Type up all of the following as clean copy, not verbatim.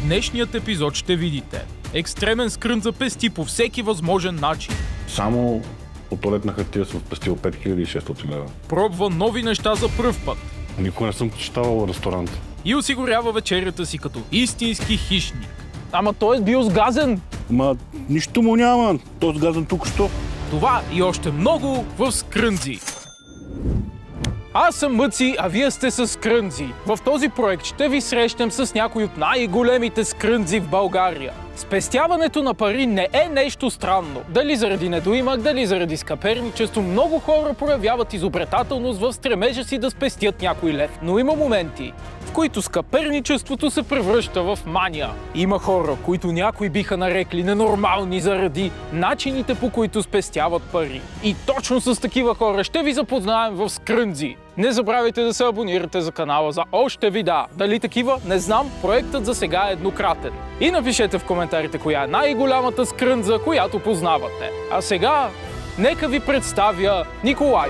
днешният епизод ще видите. Екстремен скрънза пести по всеки възможен начин. Само от туалетна хартия съм спестил 5600 лева. Пробва нови неща за пръв път. Никога не съм посещавал ресторант. И осигурява вечерята си като истински хищник. Ама той е бил сгазен. Ма нищо му няма. Той е сгазен тук що. Това и още много в Скрънзи. Аз съм Мъци, а вие сте с Скрънзи. В този проект ще ви срещнем с някои от най-големите скрънзи в България. Спестяването на пари не е нещо странно. Дали заради недоимък, дали заради скъперничество, много хора проявяват изобретателност в стремежа си да спестят някой лев. Но има моменти, в които скъперничеството се превръща в мания. Има хора, които някои биха нарекли ненормални заради начините, по които спестяват пари. И точно с такива хора ще ви запознаем в Скрънзи. Не забравяйте да се абонирате за канала за още видеа. Дали такива? Не знам, проектът за сега е еднократен. И напишете в коментарите коя е най-голямата скрънза, която познавате. А сега, нека ви представя Николай.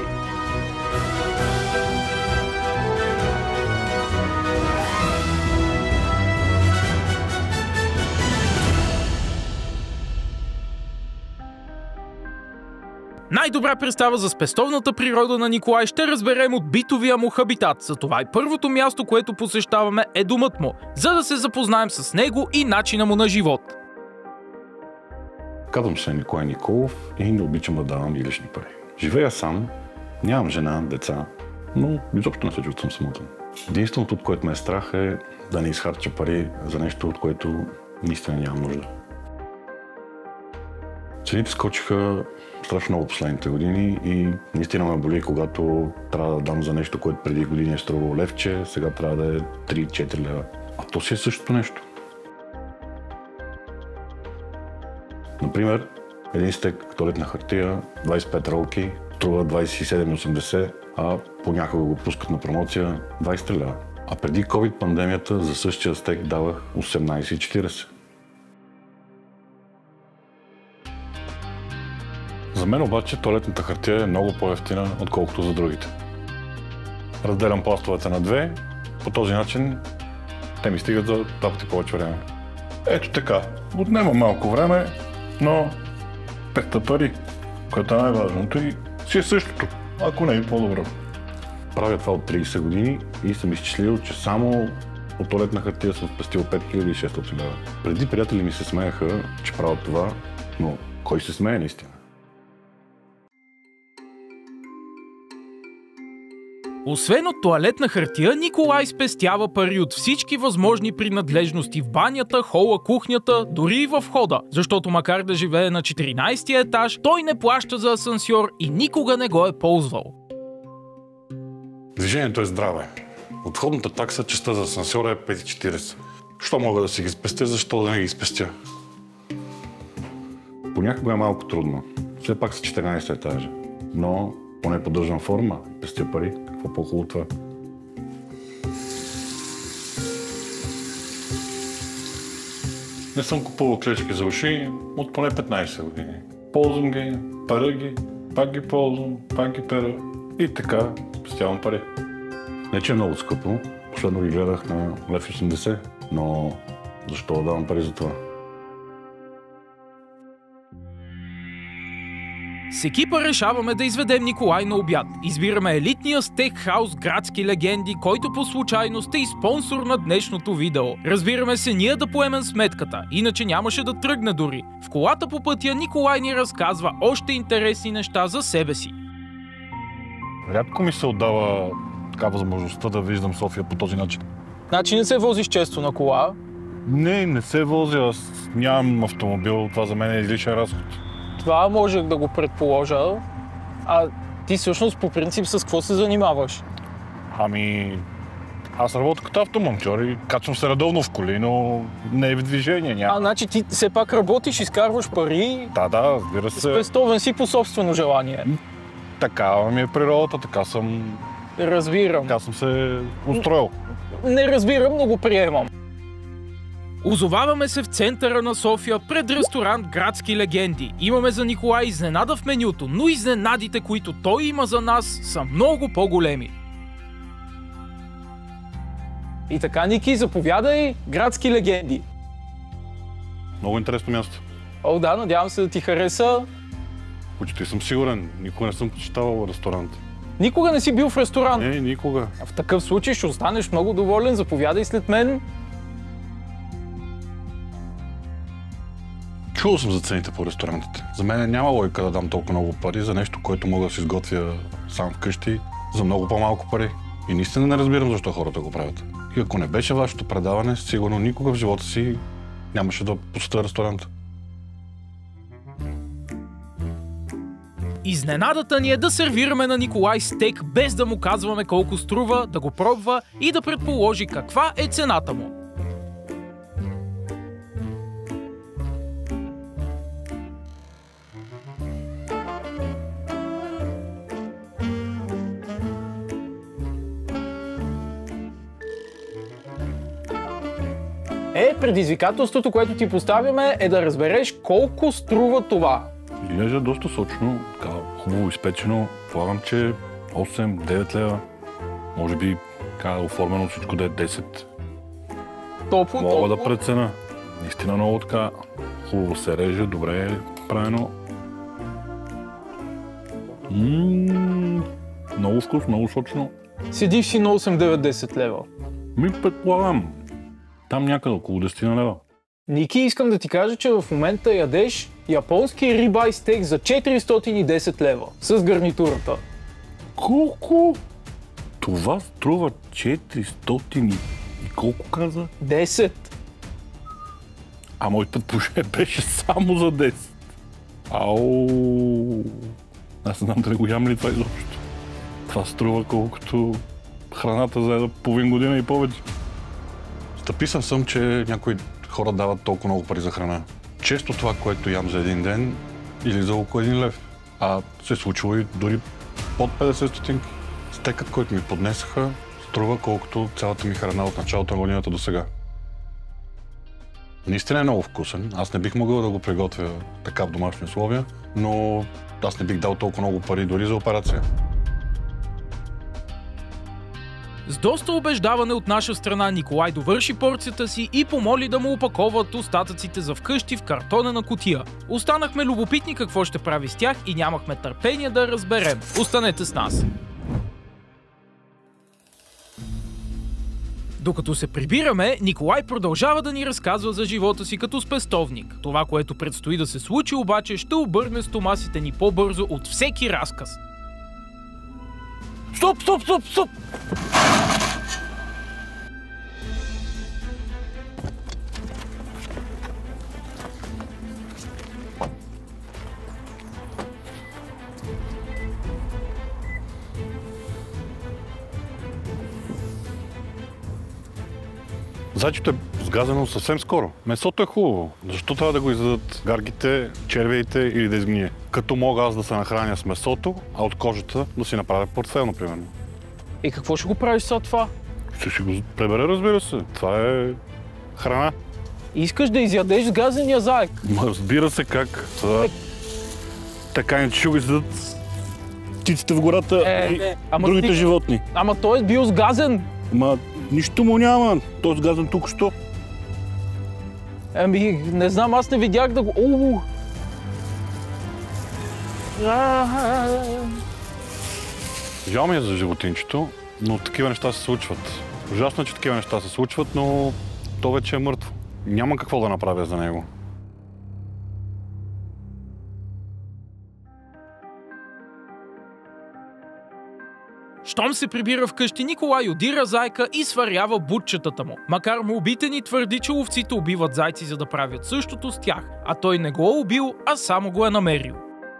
Най-добра представа за спестовната природа на Николай ще разберем от битовия му хабитат. Затова и първото място, което посещаваме, е домът му, за да се запознаем с него и начина му на живот. Казвам се Николай Николов и не обичам да давам и лични пари. Живея сам, нямам жена, деца, но изобщо не се чувствам самотен. Единственото, от което ме е страх, е да не изхарча пари за нещо, от което наистина нямам нужда. Цените скочиха страшно много последните години и наистина ме боли, когато трябва да дам за нещо, което преди години е струвало левче, сега трябва да е 3-4 лева. А то си е същото нещо. Например, един стек туалетна хартия, 25 ролки, струва 27,80, а понякога го пускат на промоция 20 лева. А преди COVID пандемията за същия стек давах 18,40. За мен обаче туалетната хартия е много по-евтина, отколкото за другите. Разделям пластовете на две, по този начин те ми стигат за 2 пъти повече време. Ето така, отнема малко време, но петта пари, което е най-важното и си е същото, ако не е по-добро. Правя това от 30 години и съм изчислил, че само от туалетна хартия съм спестил 5600 лева. Преди приятели ми се смееха, че правят това, но кой се смее наистина? Освен от туалетна хартия, Николай спестява пари от всички възможни принадлежности в банята, хола, кухнята, дори и в входа. Защото макар да живее на 14-ти етаж, той не плаща за асансьор и никога не го е ползвал. Движението е здраве. От входната такса частта за асансьора е 5,40. Що мога да си ги спестя, защо да не ги спестя? Понякога е малко трудно. Все пак са 14 етажа. Но поне поддържам форма и пестя пари. Какво по-хубаво това? Не съм купувал клечки за уши от поне 15 години. Ползвам ги, пера ги, пак ги ползвам, пак ги пера и така спестявам пари. Не, че е много скъпо. Последно ги гледах на 1,80 лв, но защо да давам пари за това? С екипа решаваме да изведем Николай на обяд. Избираме елитния стейкхаус Градски легенди, който по случайност е и спонсор на днешното видео. Разбираме се ние да поемем сметката, иначе нямаше да тръгне дори. В колата по пътя Николай ни разказва още интересни неща за себе си. Рядко ми се отдава така възможността да виждам София по този начин. Значи не се возиш често на кола? Не се возя. Аз нямам автомобил. Това за мен е излишен разход. Това можех да го предположа. А ти всъщност по принцип с какво се занимаваш? Ами, аз работя като автомонтьор и качвам се редовно в коли, но не е в движение. Значи ти все пак работиш, изкарваш пари. Да, разбира се. Спестовен си по собствено желание. Такава ми е природата, така съм... Разбирам. Така съм се устроил. Не разбирам, но го приемам. Озоваваме се в центъра на София пред ресторант Градски легенди. Имаме за Николай изненада в менюто, но изненадите, които той има за нас, са много по-големи. И така, Ники, заповядай Градски легенди. Много интересно място. О, да, надявам се да ти хареса. Почти съм сигурен. Никога не съм посещавал ресторант. Никога не си бил в ресторант? Не, никога. В такъв случай ще останеш много доволен. Заповядай след мен. Чувал съм за цените по ресторантите. За мен няма логика да дам толкова много пари за нещо, което мога да си изготвя сам вкъщи за много по-малко пари. И наистина не разбирам защо хората го правят. И ако не беше вашето предаване, сигурно никога в живота си нямаше да посетя ресторант. Изненадата ни е да сервираме на Николай стейк, без да му казваме колко струва, да го пробва и да предположи каква е цената му. Предизвикателството, което ти поставяме, е да разбереш колко струва това. Изглежда доста сочно, така хубаво изпечено. Предполагам, че 8-9 лева. Може би така оформено всичко да е 10. Топло. Мога да преценя. Наистина много така хубаво се реже, добре е правено. Много вкус, много сочно. Седиш си на 8-9-10 лева. Предполагам. Там някъде около 10 лева. Ники, искам да ти кажа, че в момента ядеш японски рибай стейк за 410 лева с гарнитурата. Колко? Това струва 400 и колко каза? 10. А моето предположение беше само за 10. Ау! Аз не знам да не го ям ли това изобщо. Това струва колкото храната за половин година и повече. Стъписан съм, че някои хора дават толкова много пари за храна. Често това, което ям за един ден, излиза около 1 лев. А се случва и дори под 50 стотинки. Стекът, който ми поднесаха, струва колкото цялата ми храна от началото на годината до сега. Наистина е много вкусен. Аз не бих могъл да го приготвя така в домашни условия, но аз не бих дал толкова много пари дори за операция. С доста убеждаване от наша страна Николай довърши порцията си и помоли да му опаковат остатъците за вкъщи в картонена кутия. Останахме любопитни какво ще прави с тях и нямахме търпение да разберем. Останете с нас! Докато се прибираме, Николай продължава да ни разказва за живота си като спестовник. Това, което предстои да се случи обаче, ще обърне стомасите ни по-бързо от всеки разказ. Стоп! Зайчето е сгазено съвсем скоро. Месото е хубаво. Защо трябва да го издадат гаргите, червеите или да изгние? Като мога аз да се нахраня с месото, а от кожата да си направя портфел, например. И какво ще го правиш с това? Ще си го пребера, разбира се. Това е храна. Искаш да изядеш сгазения заек? Разбира се как. Това... Така не ще го издадат птиците в гората и другите животни. Ама той е бил сгазен. Нищо му няма. Той е сгазен тук-що. Не знам, аз не видях да го... Жал ми е за животинчето, но такива неща се случват. Ужасно е, че такива неща се случват, но то вече е мъртво. Няма какво да направя за него. Щом се прибира вкъщи, Николай удира зайка и сварява бутчетата му. Макар молбите ни твърди, че ловците убиват зайци, за да правят същото с тях, а той не го е убил, а само го е намерил.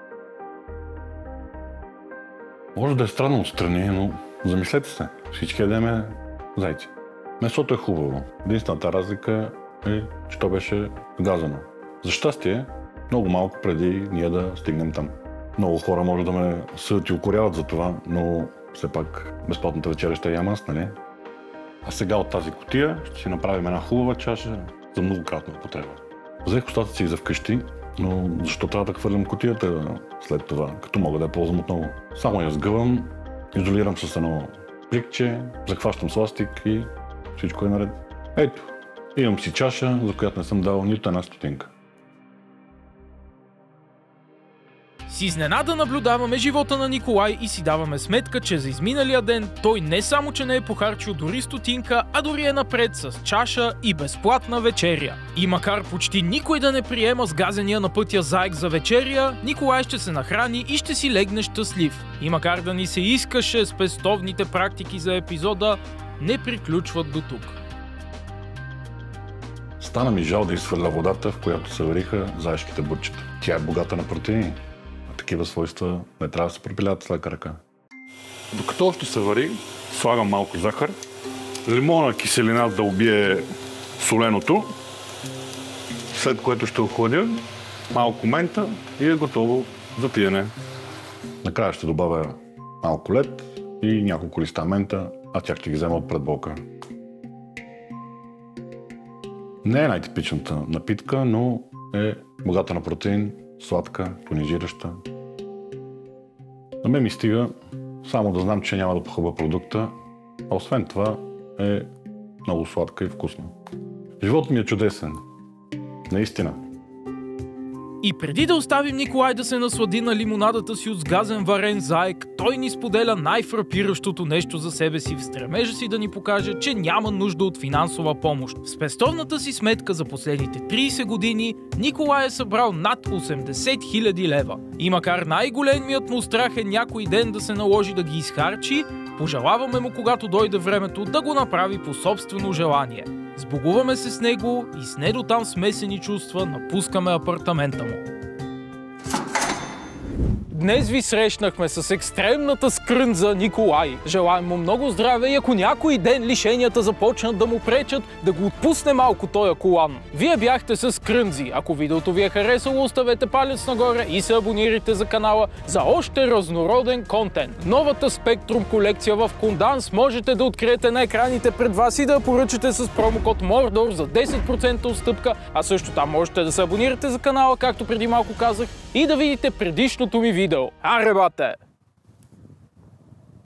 Може да е странно отстрани, но замислете се. Всички ядеме зайци. Месото е хубаво. Единствената разлика е, че то беше газено. За щастие, много малко преди ние да стигнем там. Много хора може да ме съдят и укоряват за това, но все пак безплатната вечеря ще ям аз, нали? А сега от тази кутия ще си направим една хубава чаша за многократна употреба. Взех остатъци за вкъщи, но защо трябва да хвърлям кутията след това, като мога да я ползвам отново? Само я сгъвам, изолирам с едно пликче, захващам сластик и всичко е наред. Ето, имам си чаша, за която не съм дал нито една стотинка. изненада наблюдаваме живота на Николай и си даваме сметка, че за изминалия ден той не само, че не е похарчил дори стотинка, а дори е напред с чаша и безплатна вечеря. И макар почти никой да не приема сгазения на пътя заек за вечеря, Николай ще се нахрани и ще си легне щастлив. И макар да ни се искаше спестовните практики за епизода, не приключват до тук. Стана ми жал да изхвърля водата, в която се вариха заешките бутчета. Тя е богата на протеини, а такива свойства не трябва да се пропиляват с лека ръка. Докато още се вари, слагам малко захар, лимона киселина да убие соленото, след което ще охладя малко мента и е готово за пиене. Накрая ще добавя малко лед и няколко листа мента, а тях ще ги взема от предболка. Не е най-типичната напитка, но е богата на протеин, сладка, тонизираща. На мен ми стига само да знам, че няма да похъба продукта, а освен това е много сладка и вкусна. Животът ми е чудесен. Наистина. И преди да оставим Николай да се наслади на лимонадата си от сгазен варен заек, той ни споделя най-фрапиращото нещо за себе си в стремежа си да ни покаже, че няма нужда от финансова помощ. В спестовната си сметка за последните 30 години Николай е събрал над 80 000 лева. И макар най-големият му страх е някой ден да се наложи да ги изхарчи, пожелаваме му, когато дойде времето, да го направи по собствено желание. Сбогуваме се с него и с недотам смесени чувства напускаме апартамента му. Днес ви срещнахме с екстремната скрънза Николай. Желаем му много здраве и ако някой ден лишенията започнат да му пречат, да го отпусне малко тоя колан. Вие бяхте с Скрънзи. Ако видеото ви е харесало, оставете палец нагоре и се абонирайте за канала за още разнороден контент. Новата Spectrum колекция в Kundanz можете да откриете на екраните пред вас и да я поръчате с промокод MORDOR за 10% отстъпка, а също там можете да се абонирате за канала, както преди малко казах, и да видите предишното ми видео. Аре, бате!